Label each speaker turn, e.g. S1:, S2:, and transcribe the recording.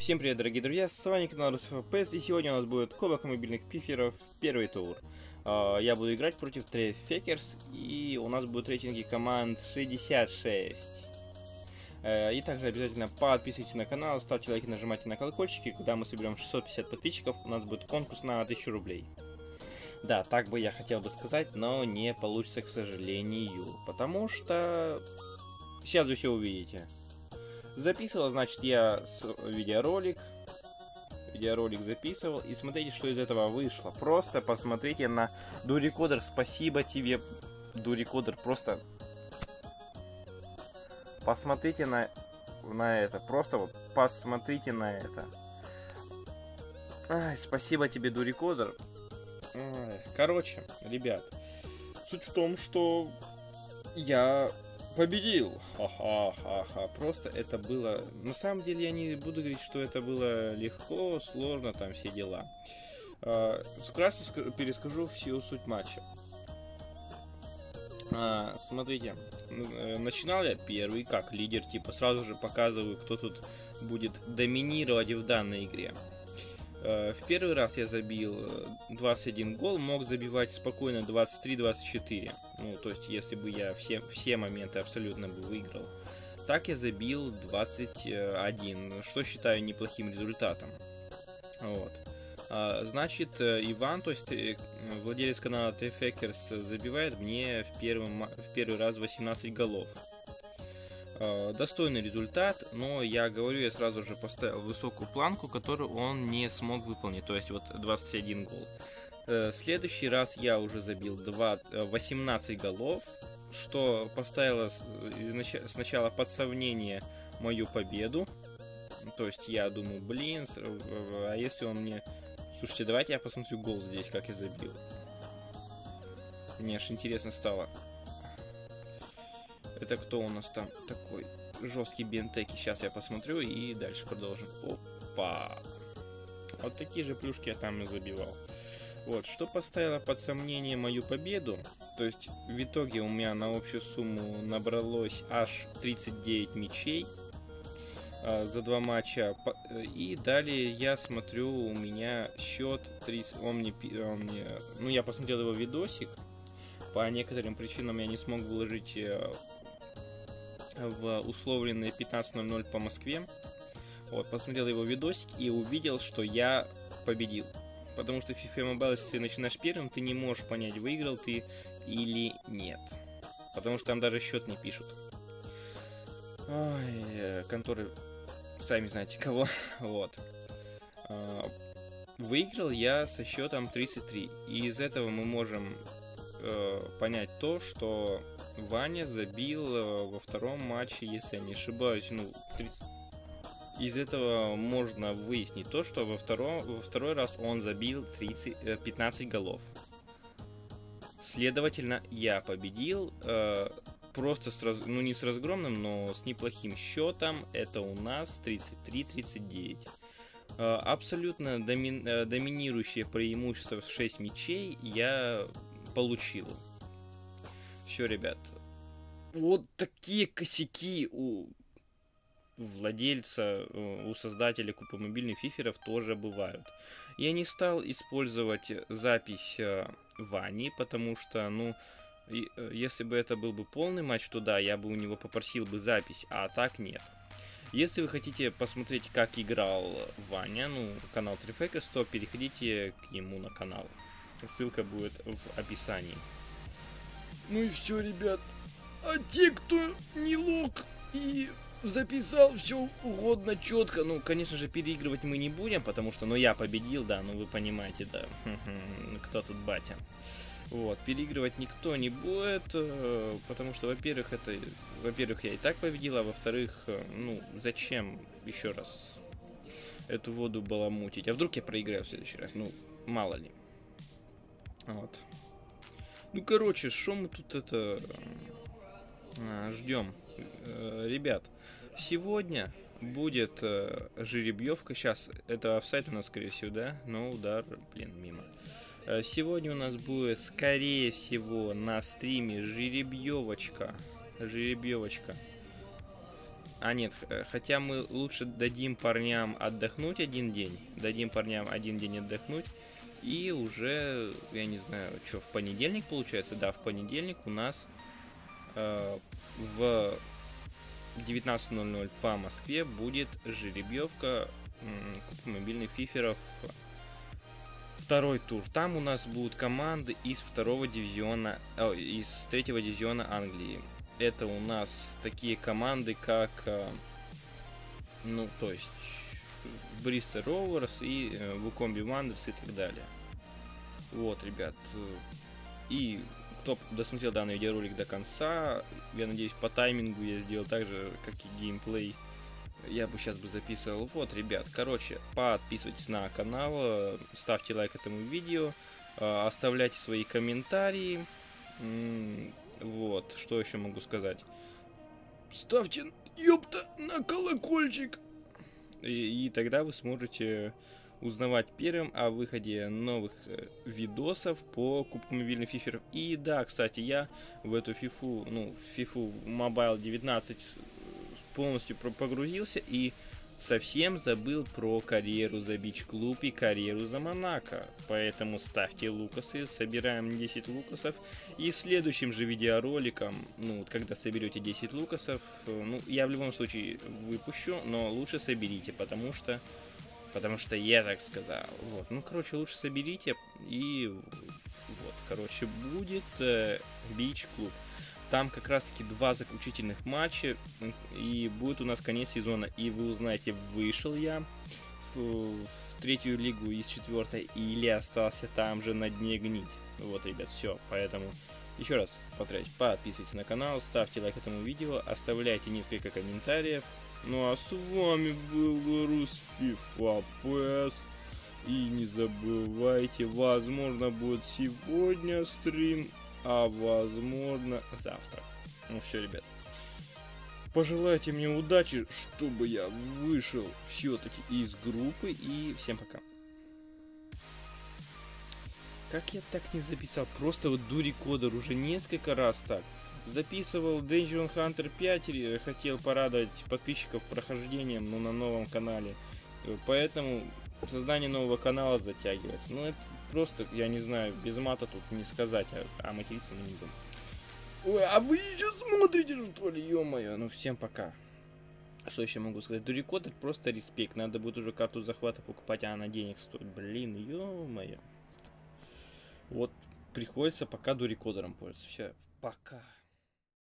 S1: Всем привет, дорогие друзья, с вами канал РусФПС, и сегодня у нас будет кубок мобильных пиферов, первый тур. Я буду играть против Трефекерс, и у нас будут рейтинги команд 66. И также обязательно подписывайтесь на канал, ставьте лайки, нажимайте на колокольчики. Когда мы соберем 650 подписчиков, у нас будет конкурс на 1000 рублей. Да, так бы я хотел бы сказать, но не получится, к сожалению, потому что сейчас вы все увидите. Записывал, значит, я видеоролик записывал, и смотрите, что из этого вышло. Просто посмотрите на Дурикодер, спасибо тебе, Дурикодер, просто посмотрите на это, просто вот посмотрите на это. Ай, спасибо тебе, Дурикодер. Короче, ребят, суть в том, что я победил. Ха-ха-ха-ха. Просто это было... На самом деле я не буду говорить, что это было легко, сложно, там все дела. Вкратце перескажу всю суть матча. Смотрите, начинал я первый, как лидер, типа сразу же показываю, кто тут будет доминировать в данной игре. В первый раз я забил 21 гол, мог забивать спокойно 23-24. Ну, то есть, если бы я все моменты абсолютно бы выиграл. Так я забил 21, что считаю неплохим результатом. Вот. Значит, Иван, то есть владелец канала Трефекерс, забивает мне в первый раз 18 голов. Достойный результат, но я говорю, я сразу же поставил высокую планку, которую он не смог выполнить, то есть вот 21 гол. Следующий раз я уже забил 18 голов, что поставило сначала под сомнение мою победу. То есть я думаю, блин, а если он мне... Слушайте, давайте я посмотрю гол здесь, как я забил. Мне аж интересно стало. Это кто у нас там такой жесткий бентеки? Сейчас я посмотрю и дальше продолжим. Опа! Вот такие же плюшки я там и забивал. Вот, что поставило под сомнение мою победу. То есть в итоге у меня на общую сумму набралось аж 39 мячей за 2 матча. И далее я смотрю, у меня счет 30. Ну, я посмотрел его видосик. По некоторым причинам я не смог выложить в условленные 15:00 по Москве. Вот, посмотрел его видосик и увидел, что я победил. Потому что в FIFA Mobile, если ты начинаешь первым, ты не можешь понять, выиграл ты или нет. Потому что там даже счет не пишут. Ой, конторы, сами знаете кого. Вот. Выиграл я со счетом 33. И из этого мы можем понять то, что Ваня забил во втором матче, если я не ошибаюсь, ну, 30... Из этого можно выяснить то, что во второй раз он забил 15 голов. Следовательно, я победил просто ну не с разгромным, но с неплохим счетом. Это у нас 33-39. Абсолютно доминирующее преимущество в 6 мячей я получил. Все, ребят. Вот такие косяки у владельца, у создателя кубка мобильных фиферов тоже бывают. Я не стал использовать запись Вани, потому что, ну, если бы это был бы полный матч, то да, я бы у него попросил бы запись, а так нет. Если вы хотите посмотреть, как играл Ваня, ну, канал Трефекерс, то переходите к нему на канал. Ссылка будет в описании. Ну и все, ребят. А те, кто не лог и записал все угодно четко, ну, конечно же, переигрывать мы не будем, потому что, ну, я победил, да, ну, вы понимаете, да, кто тут батя. Вот, переигрывать никто не будет, потому что, во-первых, я и так победил, а во-вторых, ну, зачем еще раз эту воду баламутить? А вдруг я проиграю в следующий раз? Ну, мало ли. Вот. Ну, короче, что мы тут ждем? Ребят, сегодня будет жеребьевка. Сейчас, это офсайд у нас, скорее всего, да? Но удар, блин, мимо. Сегодня у нас будет, скорее всего, на стриме жеребьевочка. А нет, хотя мы лучше дадим парням отдохнуть один день. Дадим парням один день отдохнуть. И уже, я не знаю, что, в понедельник получается? Да, в понедельник у нас в 19:00 по Москве будет жеребьевка Кубка мобильных фиферов. Второй тур. Там у нас будут команды из второго дивизиона, из третьего дивизиона Англии. Это у нас такие команды, как, ну, то есть, Бристол Роверс и Вукомби Вандерс и так далее. Вот, ребят. И кто досмотрел данный видеоролик до конца, я надеюсь, по таймингу я сделал так же, как и геймплей. Я бы сейчас записывал. Вот, ребят, короче, подписывайтесь на канал, ставьте лайк этому видео, оставляйте свои комментарии. Вот, что еще могу сказать? Ставьте, ёпта, на колокольчик. И тогда вы сможете узнавать первым о выходе новых видосов по Кубку мобильных фиферов. И да, кстати, я в эту фифу, ну, в фифу Mobile 19 полностью погрузился и совсем забыл про карьеру за Бич-клуб и карьеру за Монако. Поэтому ставьте лукасы, собираем 10 лукасов. И следующим же видеороликом, ну, вот когда соберете 10 лукасов, ну, я в любом случае выпущу, но лучше соберите, потому что я так сказал. Вот, ну, короче, лучше соберите. И вот, короче, будет Бич-клуб. Там как раз таки 2 заключительных матча, и будет у нас конец сезона. И вы узнаете, вышел я в третью лигу из 4-й или остался там же на дне гнить. Вот, ребят, все. Поэтому еще раз повторяюсь, подписывайтесь на канал, ставьте лайк этому видео, оставляйте несколько комментариев. Ну а с вами был Гарус FIFA PS. И не забывайте, возможно, будет сегодня стрим, а возможно завтра. Ну все, ребят. Пожелайте мне удачи, чтобы я вышел все-таки из группы. И всем пока. Как я так не записал? Просто вот дурикодер уже несколько раз так. Записывал Dungeon Hunter 5, хотел порадовать подписчиков прохождением, но на новом канале. Поэтому создание нового канала затягивается. Ну это просто, я не знаю, без мата тут не сказать, а материться мы не будем. Ой, а вы еще смотрите, что ли, ё-моё. Ну всем пока. Что еще могу сказать? Дурикодер просто респект. Надо будет уже карту захвата покупать, а она денег стоит. Блин, ё-моё. Вот приходится пока дурикодером пользоваться. Все, пока.